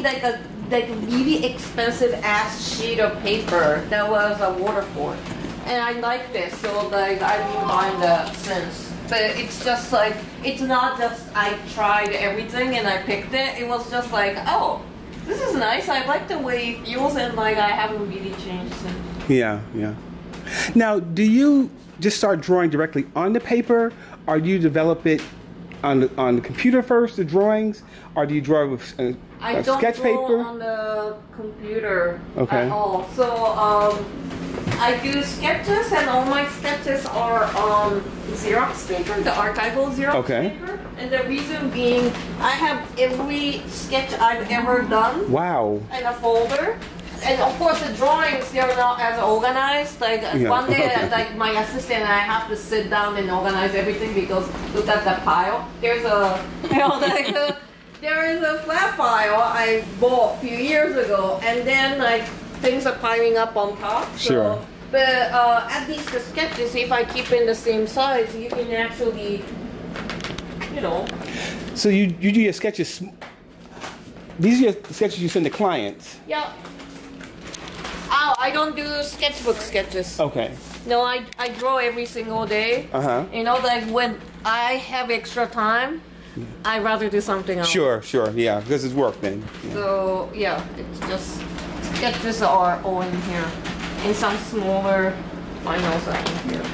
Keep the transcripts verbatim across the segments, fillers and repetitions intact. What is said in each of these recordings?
like a like really expensive ass sheet of paper that was a waterfall, and I like this, so like I've been buying that since. But it's just like it's not just I tried everything and I picked it. It was just like, oh, this is nice. I like the way it feels, and like I haven't really changed since. Yeah, yeah. Now, do you just start drawing directly on the paper, or do you develop it on the, on the computer first, the drawings, or do you draw with a, I a don't sketch draw paper? on the computer Okay. at all. So um, I do sketches, and all my sketches are on Xerox paper, the archival Xerox Okay. paper. And the reason being, I have every sketch I've ever done Wow. in a folder. And of course, the drawings, they're not as organized. Like Yeah. one day, like my assistant and I have to sit down and organize everything because look at the pile. There's a, you know, like a, there is a flat file I bought a few years ago, and then like things are piling up on top. So, Sure. But uh, at least the sketches, if I keep in the same size, you can actually, you know. So you you do your sketches. sm- These are your sketches you send to clients. Yeah. Oh, I don't do sketchbook sketches. Okay. No, I, I draw every single day. Uh-huh. You know, like when I have extra time, I'd rather do something else. Sure, sure, yeah, because it's work then. Yeah. So, yeah, it's just sketches are all in here. And some smaller finals are in here.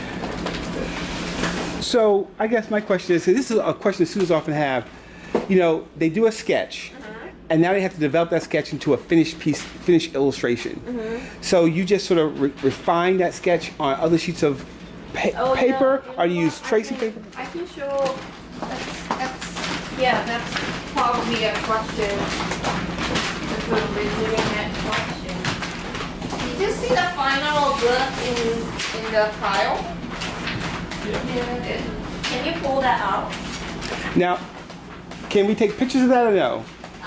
So I guess my question is, 'cause this is a question students often have, you know, they do a sketch, and now they have to develop that sketch into a finished piece, finished illustration. Mm-hmm. So you just sort of re refine that sketch on other sheets of pa Oh, paper, yeah, or do you know use what? tracing I can, paper? I can show. That's, that's, yeah, that's probably a question. That's a legitimate question. Did you see the final look in in the file? Yeah. Yeah. Can you pull that out? Now, can we take pictures of that or no?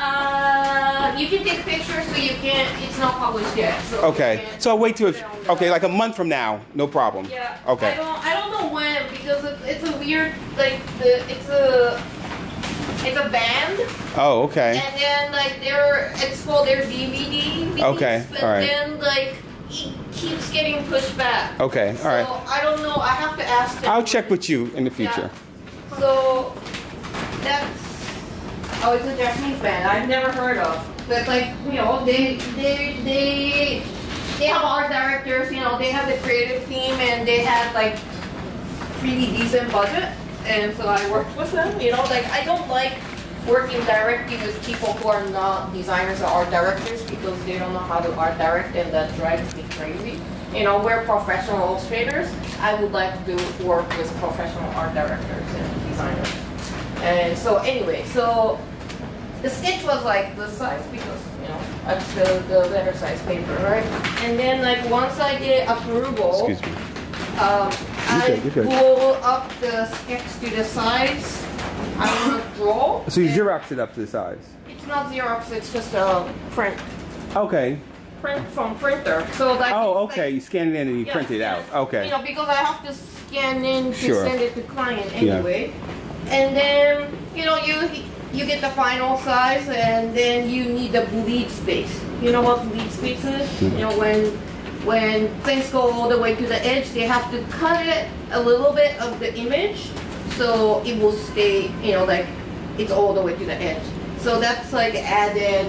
Uh, you can take pictures, so you can't. It's not published yet. So Okay, you can't so I'll wait till, put it on the- okay, like a month from now, no problem. Yeah. Okay. I don't. I don't know when because it, it's a weird like the it's a it's a band. Oh, okay. And then like their it's for their D V D. Okay, But all right. then like it keeps getting pushed back. Okay, all So right. I don't know. I have to ask them. I'll check with you in the future. Yeah. So that's oh, it's a Japanese band I've never heard of. But like you know they they they they have art directors. You know they have the creative team and they have like pretty decent budget. And so I worked with them. You know like I don't like working directly with people who are not designers or art directors because they don't know how to art direct, and that drives me crazy. You know, we're professional illustrators. I would like to do work with professional art directors and designers. And so anyway, so the sketch was like this size because, you know, that's the, the letter size paper, right? And then like once I get approval, Excuse me. um, I good, you're good. blow up the sketch to the size I want to draw. So you Xerox it up to the size? It's not Xerox, it's just a print. Okay. Print from printer. So like Oh, it's okay. like- You scan it in and you yeah, print it out. Okay. You know, because I have to scan in to Sure. send it to client anyway. And then, you know, you you get the final size, and then you need the bleed space. You know what bleed space is? Mm-hmm. You know, when when things go all the way to the edge, they have to cut it a little bit of the image, so it will stay, you know, like it's all the way to the edge. So that's like added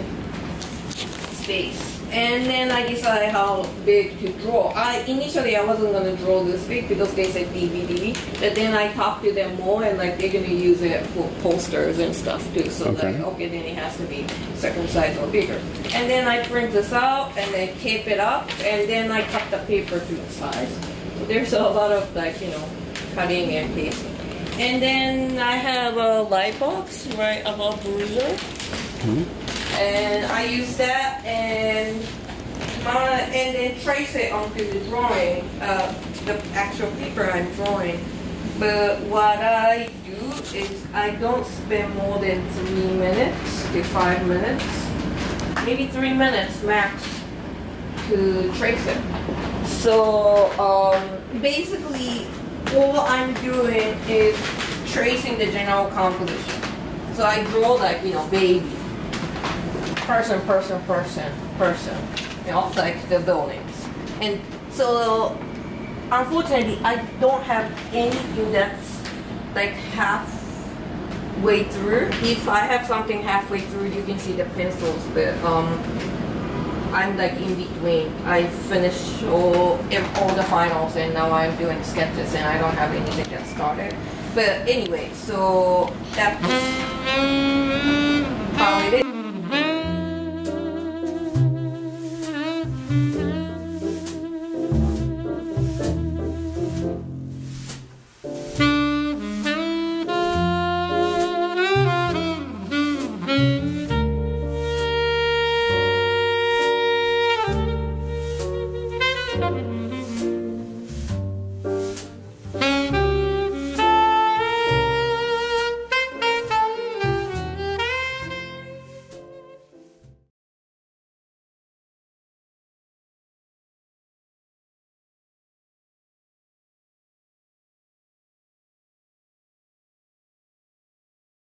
space. And then I decided how big to draw. I initially I wasn't gonna draw this big because they said D V D, but then I talked to them more and like they're gonna use it for posters and stuff too. So Okay. like okay, then it has to be certain size or bigger. And then I print this out and then tape it up, and then I cut the paper to the size. So there's a lot of like you know cutting and pasting. And then I have a light box right above Bruiser. Mm-hmm. And I use that and my, and then trace it onto the drawing, uh, the actual paper I'm drawing. But what I do is I don't spend more than three minutes to five minutes, maybe three minutes max to trace it. So um, basically all I'm doing is tracing the general composition. So I draw like, you know, baby. person, person, person, person, you know, like the buildings. And so, unfortunately, I don't have anything that's like halfway through. If I have something halfway through, you can see the pencils, but um, I'm like in between. I finished all, all the finals and now I'm doing sketches and I don't have anything that started. But anyway, so that's